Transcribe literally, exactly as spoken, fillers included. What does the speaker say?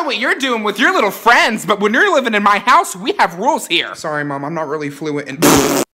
what you're doing with your little friends, but when you're living in my house, we have rules here. Sorry, Mom, I'm not really fluent in